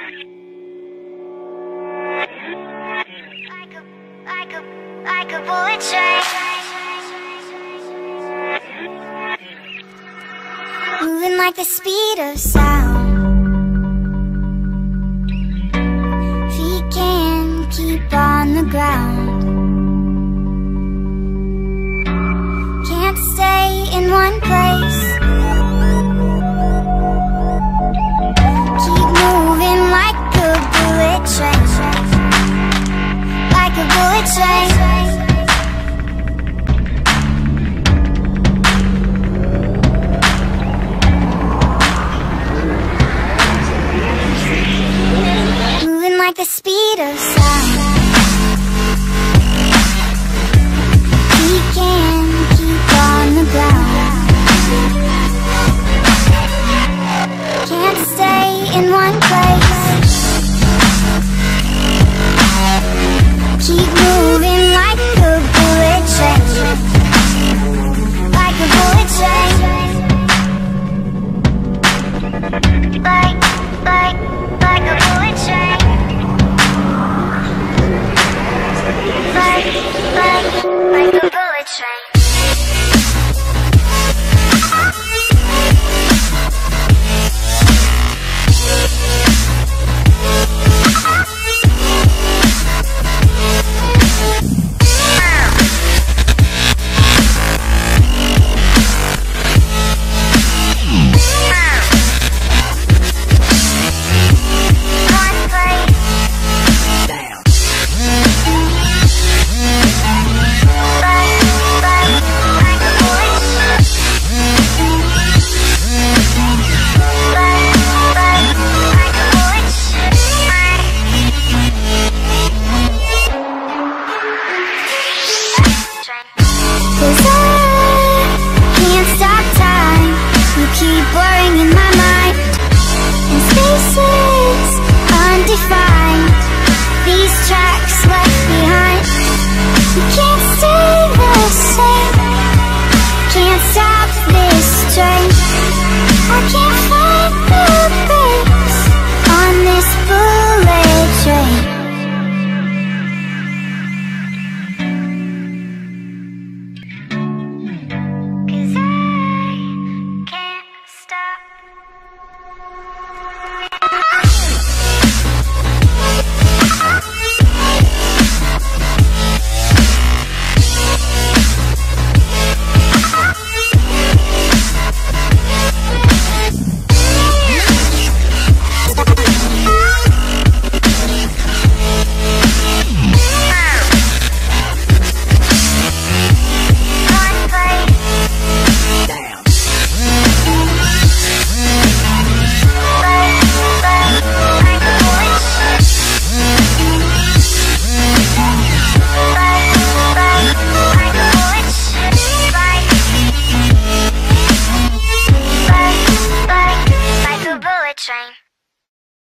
Like a bullet train, moving like the speed of sound. Feet can't keep on the ground. Can't stay in one place. Keep moving like a bullet train. Like a bullet train. Moving like the speed of sound. We can keep on the ground. Can't stay in one place. Keep moving like a bullet train. Like a bullet train. Like a bullet train. Like a bullet train. Keep blurring in my mind, in spaces undefined. These tracks left behind. We can't stay the same. Can't stop this train. I can't find the